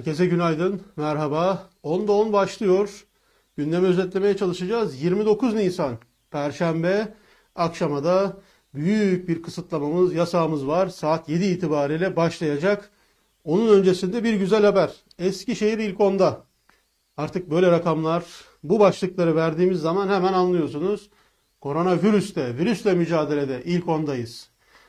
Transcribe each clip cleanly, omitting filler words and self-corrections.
Herkese günaydın, merhaba. 10'da 10 başlıyor. Gündemi özetlemeye çalışacağız. 29 Nisan, Perşembe akşama da büyük bir kısıtlamamız, yasağımız var. Saat 7 itibariyle başlayacak. Onun öncesinde bir güzel haber. Eskişehir ilk 10'da. Artık böyle rakamlar, bu başlıkları verdiğimiz zaman hemen anlıyorsunuz. Koronavirüste, virüsle mücadelede ilk 10'dayız.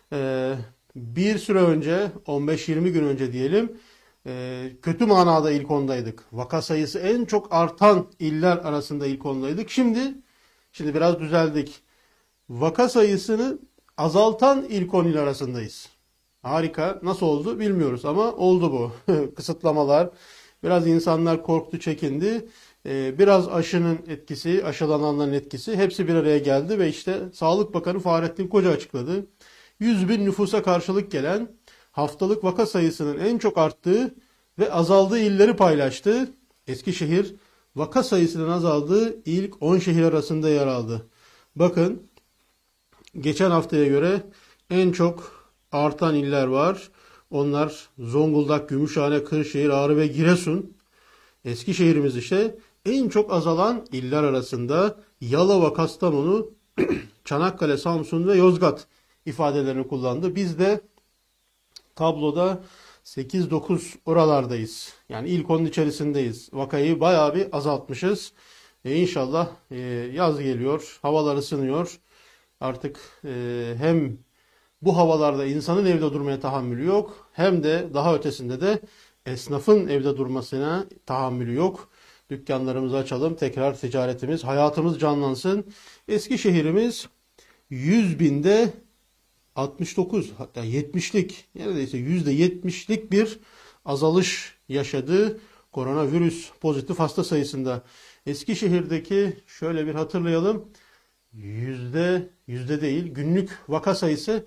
Bir süre önce, 15-20 gün önce diyelim, kötü manada ilk 10'daydık. Vaka sayısı en çok artan iller arasında ilk 10'daydık. Şimdi biraz düzeldik. Vaka sayısını azaltan ilk 10 il arasındayız. Harika. Nasıl oldu bilmiyoruz ama oldu bu. Kısıtlamalar, biraz insanlar korktu, çekindi. Biraz aşının etkisi, aşılananların etkisi hepsi bir araya geldi ve işte Sağlık Bakanı Fahrettin Koca açıkladı. 100 bin nüfusa karşılık gelen haftalık vaka sayısının en çok arttığı ve azaldığı illeri paylaştı. Eskişehir vaka sayısının azaldığı ilk 10 şehir arasında yer aldı. Bakın, geçen haftaya göre en çok artan iller var. Onlar Zonguldak, Gümüşhane, Kırşehir, Ağrı ve Giresun. Eskişehir'imiz işte en çok azalan iller arasında. Yalova, Kastamonu, Çanakkale, Samsun ve Yozgat ifadelerini kullandı. Biz de tabloda 8-9 oralardayız. Yani ilk onun içerisindeyiz. Vakayı bayağı bir azaltmışız. İnşallah yaz geliyor, havalar ısınıyor. Artık hem bu havalarda insanın evde durmaya tahammülü yok, hem de daha ötesinde de esnafın evde durmasına tahammülü yok. Dükkanlarımızı açalım, tekrar ticaretimiz, hayatımız canlansın. Eskişehir'imiz 100 binde 69, hatta 70'lik, neredeyse %70'lik bir azalış yaşadı koronavirüs pozitif hasta sayısında. Eskişehir'deki şöyle bir hatırlayalım. Yüzde değil, günlük vaka sayısı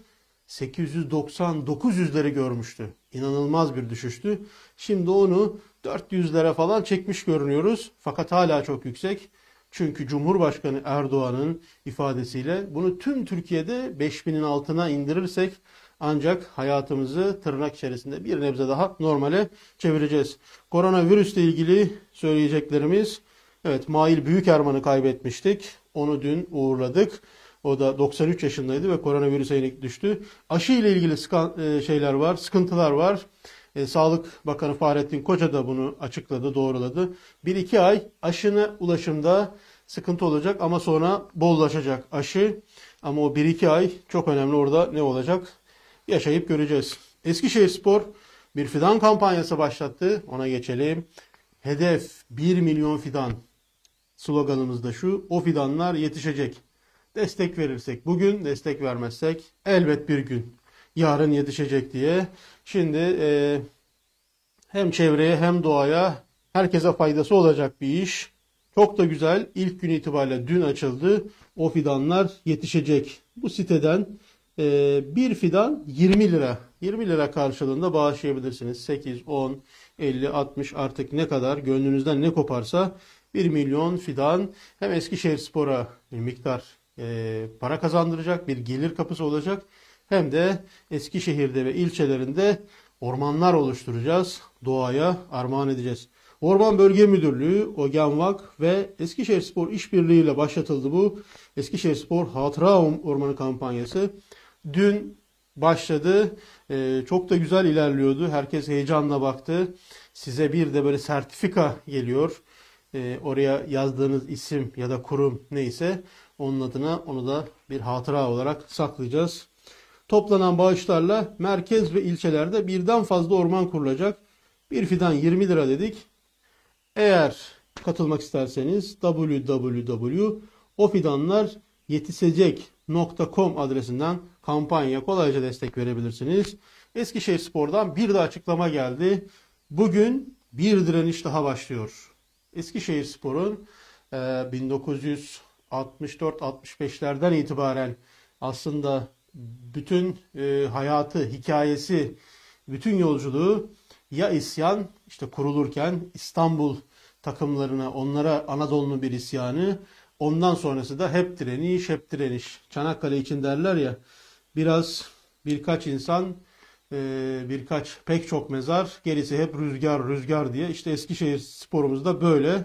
890-900'leri görmüştü. İnanılmaz bir düşüştü. Şimdi onu 400'lere falan çekmiş görünüyoruz. Fakat hala çok yüksek. Çünkü Cumhurbaşkanı Erdoğan'ın ifadesiyle bunu tüm Türkiye'de 5000'in altına indirirsek ancak hayatımızı tırnak içerisinde bir nebze daha normale çevireceğiz. Koronavirüsle ilgili söyleyeceklerimiz, evet, Mail Büyükerman'ı kaybetmiştik. Onu dün uğurladık. O da 93 yaşındaydı ve koronavirüse yenik düştü. Aşı ile ilgili şeyler var, sıkıntılar var. Sağlık Bakanı Fahrettin Koca da bunu açıkladı, doğruladı. 1-2 ay aşına ulaşımda sıkıntı olacak ama sonra bollaşacak aşı. Ama o 1-2 ay çok önemli, orada ne olacak yaşayıp göreceğiz. Eskişehirspor bir fidan kampanyası başlattı, ona geçelim. Hedef 1 milyon fidan. Sloganımız da şu: o fidanlar yetişecek. Destek verirsek bugün, destek vermezsek elbet bir gün yarın yetişecek diye. Şimdi hem çevreye hem doğaya, herkese faydası olacak bir iş. Çok da güzel. İlk gün itibariyle dün açıldı. O fidanlar yetişecek. Bu siteden bir fidan 20 lira. 20 lira karşılığında bağışlayabilirsiniz. 8, 10, 50, 60, artık ne kadar gönlünüzden ne koparsa 1 milyon fidan hem Eskişehirspor'a bir miktar para kazandıracak, bir gelir kapısı olacak, hem de Eskişehir'de ve ilçelerinde ormanlar oluşturacağız. Doğaya armağan edeceğiz. Orman Bölge Müdürlüğü, OGENVAK ve Eskişehirspor işbirliğiyle başlatıldı bu Eskişehirspor Hatıra Ormanı kampanyası. Dün başladı. Çok da güzel ilerliyordu. Herkes heyecanla baktı. Size bir de böyle sertifika geliyor. Oraya yazdığınız isim ya da kurum neyse onun adına, onu da bir hatıra olarak saklayacağız. Toplanan bağışlarla merkez ve ilçelerde birden fazla orman kurulacak. Bir fidan 20 lira dedik. Eğer katılmak isterseniz www.ofidanlaryetişecek.com adresinden kampanyaya kolayca destek verebilirsiniz. Eskişehirspor'dan bir de açıklama geldi. Bugün bir direniş daha başlıyor. Eskişehirspor'un 1964-65'lerden itibaren aslında bütün hayatı, hikayesi, bütün yolculuğu ya isyan, işte kurulurken İstanbul takımlarına, onlara Anadolu'nun bir isyanı, ondan sonrası da hep direniş, hep direniş. Çanakkale için derler ya, birkaç insan pek çok mezar. Gerisi hep rüzgar rüzgar diye. İşte Eskişehir sporumuzda böyle.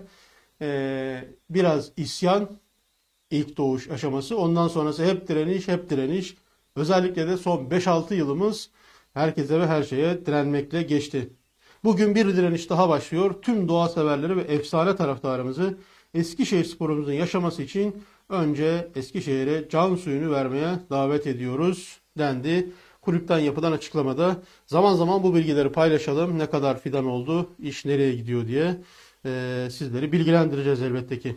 Biraz isyan ilk doğuş aşaması. Ondan sonrası hep direniş, hep direniş. Özellikle de son 5-6 yılımız herkese ve her şeye direnmekle geçti. Bugün bir direniş daha başlıyor. Tüm doğa severleri ve efsane taraftarımızı Eskişehir sporumuzun yaşaması için önce Eskişehir'e can suyunu vermeye davet ediyoruz dendi. Kulüpten yapılan açıklamada zaman zaman bu bilgileri paylaşalım. Ne kadar fidan oldu, iş nereye gidiyor diye sizleri bilgilendireceğiz elbette ki.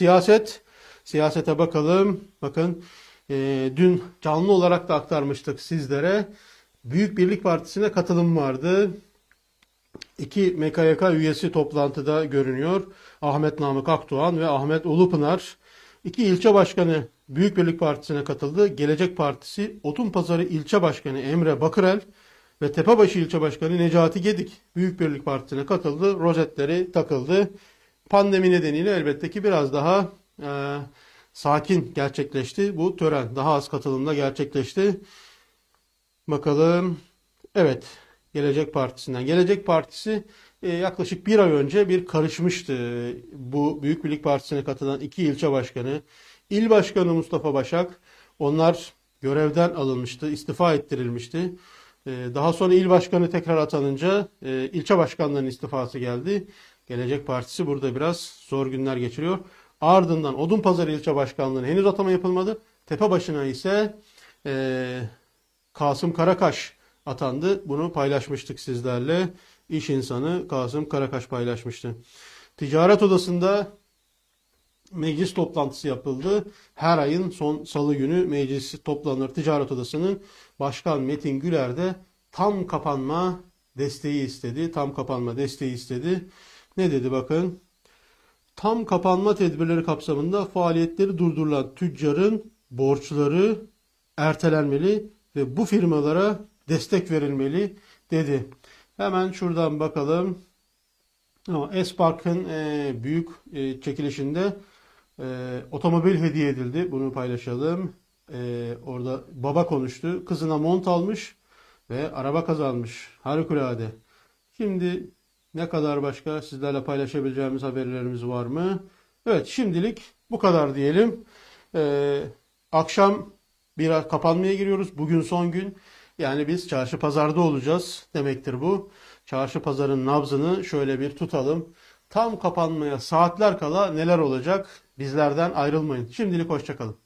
Siyasete bakalım. Bakın dün canlı olarak da aktarmıştık sizlere. Büyük Birlik Partisi'ne katılım vardı. İki MKYK üyesi toplantıda görünüyor. Ahmet Namık Akdoğan ve Ahmet Ulupınar. İki ilçe başkanı Büyük Birlik Partisi'ne katıldı. Gelecek Partisi Odunpazarı İlçe Başkanı Emre Bakırel ve Tepebaşı İlçe Başkanı Necati Gedik Büyük Birlik Partisi'ne katıldı. Rozetleri takıldı. Pandemi nedeniyle elbette ki biraz daha sakin gerçekleşti bu tören. Daha az katılımla gerçekleşti. Bakalım. Evet. Gelecek Partisi'nden. Gelecek Partisi yaklaşık bir ay önce bir karışmıştı. Bu Büyük Birlik Partisi'ne katılan iki ilçe başkanı. İl Başkanı Mustafa Başak. Onlar görevden alınmıştı. İstifa ettirilmişti. Daha sonra il başkanı tekrar atanınca ilçe başkanlarının istifası geldi. Gelecek Partisi burada biraz zor günler geçiriyor. Ardından Odunpazarı ilçe başkanlığına henüz atama yapılmadı. Tepebaşı'na ise Kasım Karakaş atandı. Bunu paylaşmıştık sizlerle. İş insanı Kasım Karakaş paylaşmıştı. Ticaret Odası'nda meclis toplantısı yapıldı. Her ayın son salı günü meclis toplanır. Ticaret Odası'nın Başkan Metin Güler de tam kapanma desteği istedi. Tam kapanma desteği istedi. Ne dedi bakın. Tam kapanma tedbirleri kapsamında faaliyetleri durdurulan tüccarın borçları ertelenmeli ve bu firmalara destek verilmeli dedi. Hemen şuradan bakalım. Espark'ın büyük çekilişinde otomobil hediye edildi. Bunu paylaşalım. Orada baba konuştu. Kızına mont almış ve araba kazanmış. Harikulade. Şimdi ne kadar başka sizlerle paylaşabileceğimiz haberlerimiz var mı? Evet, şimdilik bu kadar diyelim. Akşam biraz kapanmaya giriyoruz. Bugün son gün. Yani biz çarşı pazarda olacağız demektir bu. Çarşı pazarın nabzını şöyle bir tutalım. Tam kapanmaya saatler kala neler olacak? Bizlerden ayrılmayın. Şimdilik hoşça kalın.